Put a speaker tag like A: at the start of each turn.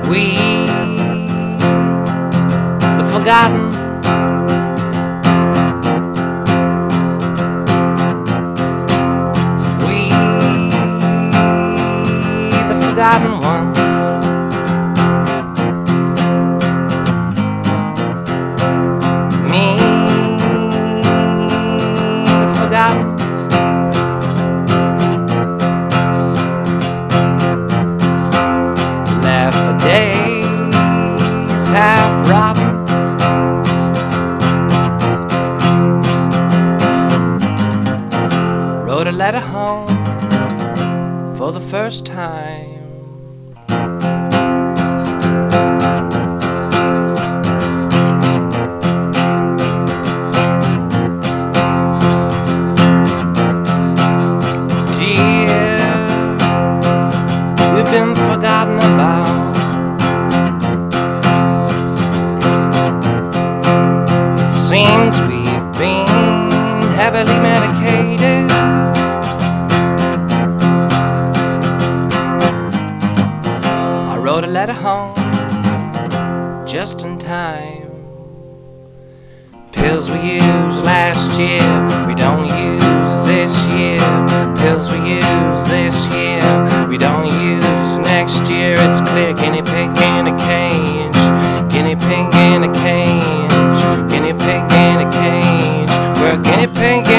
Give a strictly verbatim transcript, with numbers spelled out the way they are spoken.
A: We, the forgotten, we, the forgotten ones. Me, the forgotten. Left for days half rotten. Wrote a letter home for the first time. Dear, we've been forgotten about. It seems we've been heavily medicated. I wrote a letter home just in time. Pills we used last year, we don't use this year. Pills we use this year, we don't use next year. It's clear, guinea pig in a cage, guinea pig in a cage, guinea pig in a cage. We're a guinea pig